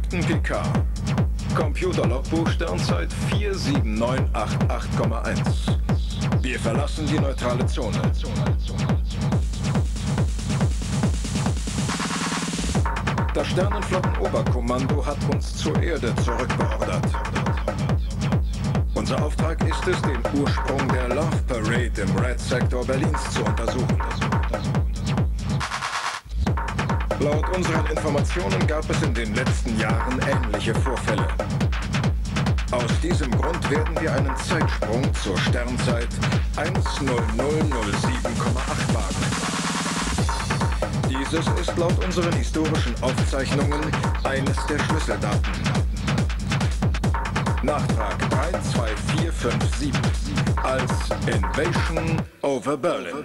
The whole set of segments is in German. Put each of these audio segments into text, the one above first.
Captain Picard. Computerlogbuch Sternzeit 47988,1. Wir verlassen die neutrale Zone. Das Sternenflottenoberkommando hat uns zur Erde zurückbeordert. Unser Auftrag ist es, den Ursprung der Love Parade im Red Sector Berlins zu untersuchen. Laut unseren Informationen gab es in den letzten Jahren ähnliche Vorfälle. Aus diesem Grund werden wir einen Zeitsprung zur Sternzeit 10007,8 wagen. Dieses ist laut unseren historischen Aufzeichnungen eines der Schlüsseldaten. Nachtrag 32457 als Invasion over Berlin.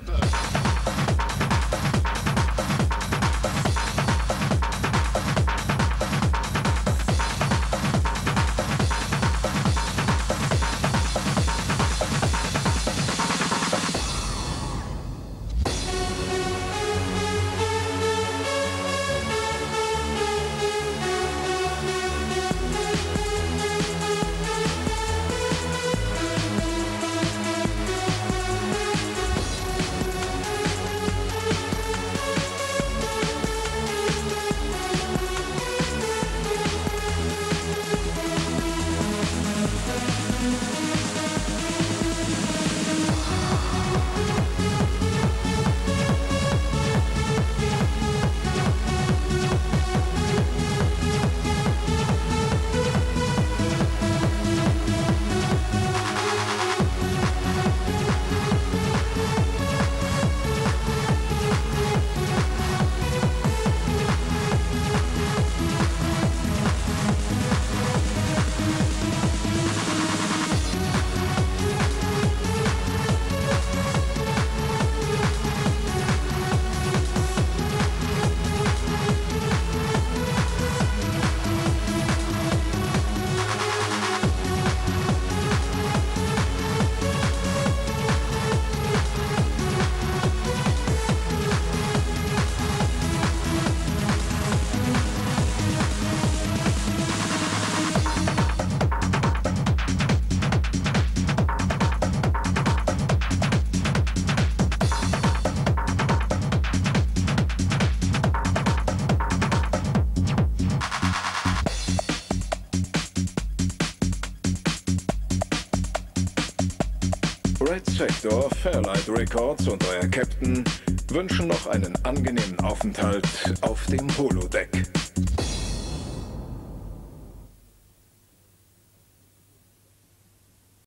Red Sector, Fairlight Records und euer Captain wünschen noch einen angenehmen Aufenthalt auf dem Holodeck.